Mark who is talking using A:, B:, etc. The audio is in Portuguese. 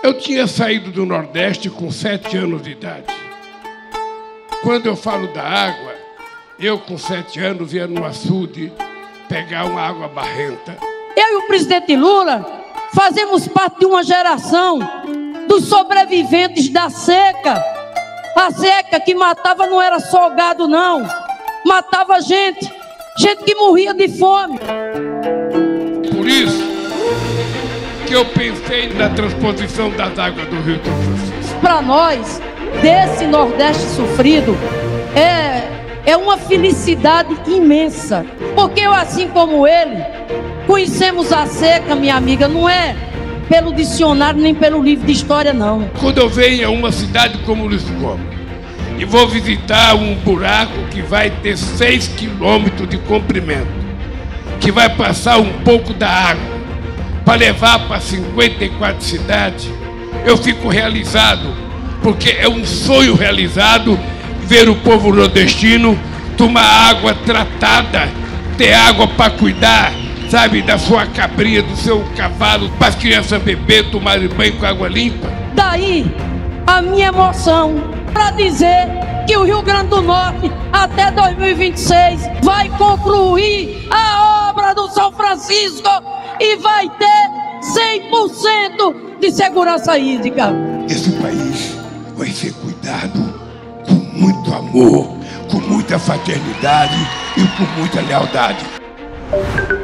A: Eu tinha saído do Nordeste com 7 anos de idade. Quando eu falo da água, eu com 7 anos ia no açude pegar uma água barrenta.
B: Eu e o presidente Lula fazemos parte de uma geração dos sobreviventes da seca. A seca que matava não era só gado, não. Matava gente que morria de fome.
A: Por isso que eu pensei na transposição das águas do Rio São Francisco.
B: Para nós, desse Nordeste sofrido, é uma felicidade imensa. Porque eu, assim como ele, conhecemos a seca, minha amiga, não é pelo dicionário nem pelo livro de história, não.
A: Quando eu venho a uma cidade como Luiz Gomes e vou visitar um buraco que vai ter 6 quilômetros de comprimento, que vai passar um pouco da água para levar para 54 cidades, eu fico realizado, porque é um sonho realizado ver o povo nordestino tomar água tratada, ter água para cuidar, sabe, da sua cabrinha, do seu cavalo, para as crianças beber, tomarem banho com água limpa.
B: Daí a minha emoção para dizer que o Rio Grande do Norte, até 2026, vai concluir a obra do São Francisco e vai ter 100% de segurança hídrica.
A: Esse país vai ser cuidado com muito amor, com muita fraternidade e com muita lealdade.